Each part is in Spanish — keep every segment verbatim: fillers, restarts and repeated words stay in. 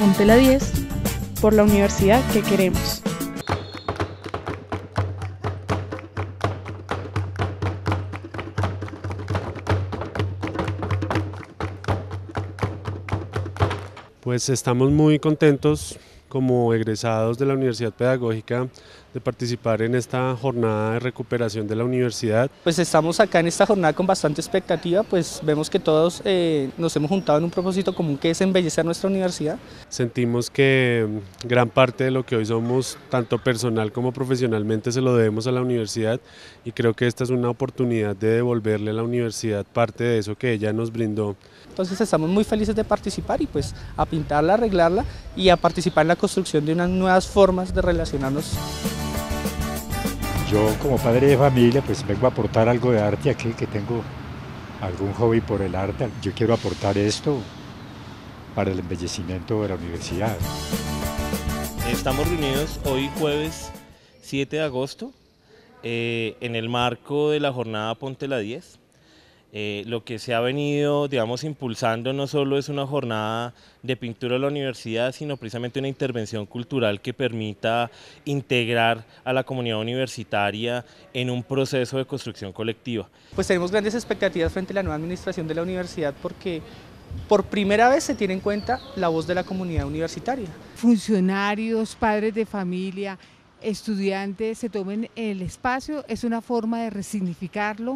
Ponte la diez, por la universidad que queremos. Pues estamos muy contentos como egresados de la Universidad Pedagógica de participar en esta jornada de recuperación de la universidad. Pues estamos acá en esta jornada con bastante expectativa, pues vemos que todos eh, nos hemos juntado en un propósito común que es embellecer nuestra universidad. Sentimos que gran parte de lo que hoy somos, tanto personal como profesionalmente, se lo debemos a la universidad y creo que esta es una oportunidad de devolverle a la universidad parte de eso que ella nos brindó. Entonces estamos muy felices de participar y pues a pintarla, a arreglarla y a participar en la construcción de unas nuevas formas de relacionarnos. Yo como padre de familia pues vengo a aportar algo de arte aquí, que tengo algún hobby por el arte. Yo quiero aportar esto para el embellecimiento de la universidad. Estamos reunidos hoy jueves siete de agosto eh, en el marco de la jornada Ponte la diez. Eh, lo que se ha venido, digamos, impulsando no solo es una jornada de pintura de la universidad, sino precisamente una intervención cultural que permita integrar a la comunidad universitaria en un proceso de construcción colectiva. Pues tenemos grandes expectativas frente a la nueva administración de la universidad porque por primera vez se tiene en cuenta la voz de la comunidad universitaria. Funcionarios, padres de familia, estudiantes se tomen el espacio, es una forma de resignificarlo.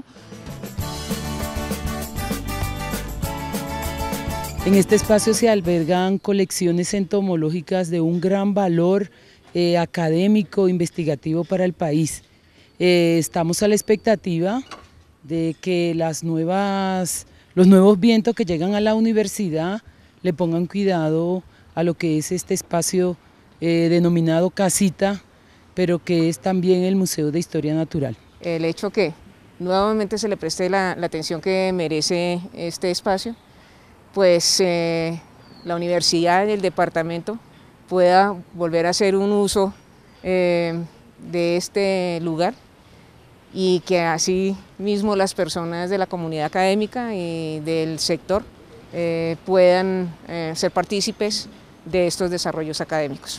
En este espacio se albergan colecciones entomológicas de un gran valor eh, académico, investigativo para el país. Eh, estamos a la expectativa de que las nuevas, los nuevos vientos que llegan a la universidad le pongan cuidado a lo que es este espacio eh, denominado casita, pero que es también el Museo de Historia Natural. El hecho que nuevamente se le preste la, la atención que merece este espacio, pues eh, la universidad y el departamento pueda volver a hacer un uso eh, de este lugar y que así mismo las personas de la comunidad académica y del sector eh, puedan eh, ser partícipes de estos desarrollos académicos.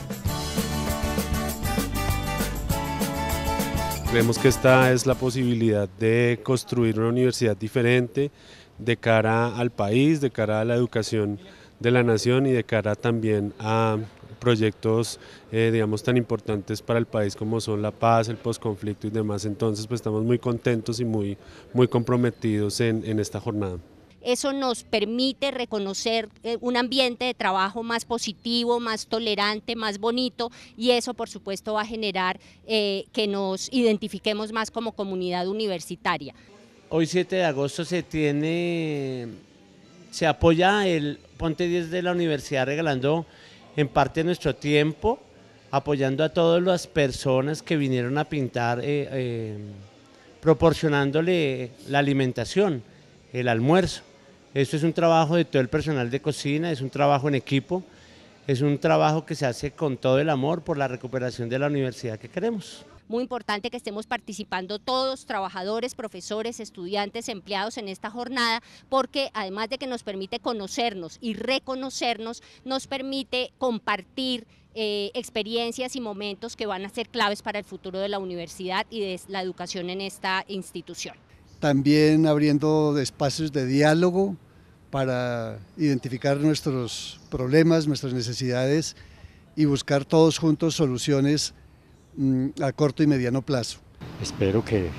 Creemos que esta es la posibilidad de construir una universidad diferente de cara al país, de cara a la educación de la nación y de cara también a proyectos eh, digamos tan importantes para el país como son la paz, el posconflicto y demás. Entonces pues estamos muy contentos y muy, muy comprometidos en, en esta jornada. Eso nos permite reconocer un ambiente de trabajo más positivo, más tolerante, más bonito, y eso por supuesto va a generar eh, que nos identifiquemos más como comunidad universitaria. Hoy siete de agosto se tiene, se apoya el Ponte diez de la universidad regalando en parte nuestro tiempo, apoyando a todas las personas que vinieron a pintar, eh, eh, proporcionándole la alimentación, el almuerzo. Esto es un trabajo de todo el personal de cocina, es un trabajo en equipo, es un trabajo que se hace con todo el amor por la recuperación de la universidad que queremos. Muy importante que estemos participando todos, trabajadores, profesores, estudiantes, empleados en esta jornada, porque además de que nos permite conocernos y reconocernos, nos permite compartir eh, experiencias y momentos que van a ser claves para el futuro de la universidad y de la educación en esta institución. También abriendo espacios de diálogo para identificar nuestros problemas, nuestras necesidades y buscar todos juntos soluciones a corto y mediano plazo. Espero que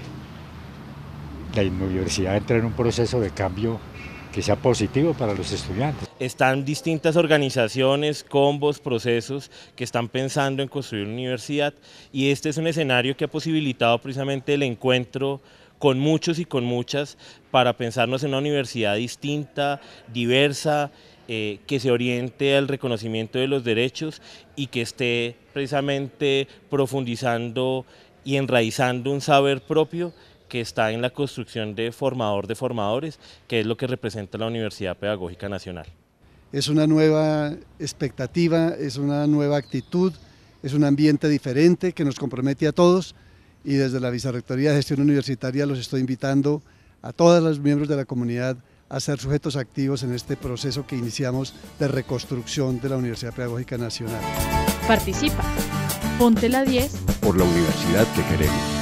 la universidad entre en un proceso de cambio que sea positivo para los estudiantes. Están distintas organizaciones, combos, procesos que están pensando en construir una universidad y este es un escenario que ha posibilitado precisamente el encuentro con muchos y con muchas para pensarnos en una universidad distinta, diversa, Eh, que se oriente al reconocimiento de los derechos y que esté precisamente profundizando y enraizando un saber propio que está en la construcción de formador de formadores, que es lo que representa la Universidad Pedagógica Nacional. Es una nueva expectativa, es una nueva actitud, es un ambiente diferente que nos compromete a todos y desde la Vicerrectoría de Gestión Universitaria los estoy invitando a todos los miembros de la comunidad a ser sujetos activos en este proceso que iniciamos de reconstrucción de la Universidad Pedagógica Nacional. Participa. Ponte la diez por la universidad que queremos.